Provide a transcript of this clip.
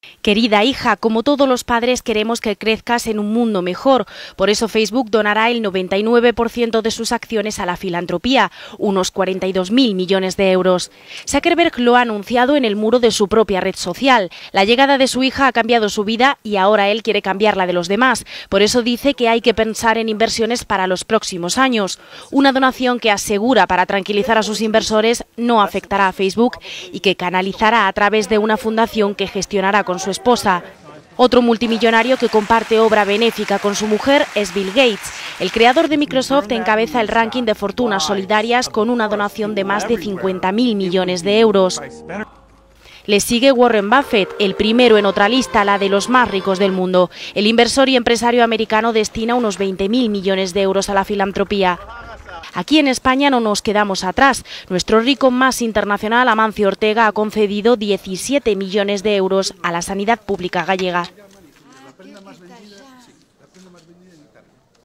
Querida hija, como todos los padres queremos que crezcas en un mundo mejor. Por eso Facebook donará el 99% de sus acciones a la filantropía, unos 42.000 millones de euros. Zuckerberg lo ha anunciado en el muro de su propia red social. La llegada de su hija ha cambiado su vida y ahora él quiere cambiar la de los demás. Por eso dice que hay que pensar en inversiones para los próximos años. Una donación que asegura, para tranquilizar a sus inversores, no afectará a Facebook y que canalizará a través de una fundación que gestionará con su esposa. Otro multimillonario que comparte obra benéfica con su mujer es Bill Gates. El creador de Microsoft encabeza el ranking de fortunas solidarias con una donación de más de 50.000 millones de euros. Le sigue Warren Buffett, el primero en otra lista, la de los más ricos del mundo. El inversor y empresario americano destina unos 20.000 millones de euros a la filantropía. Aquí en España no nos quedamos atrás. Nuestro rico más internacional, Amancio Ortega, ha concedido 17 millones de euros a la sanidad pública gallega.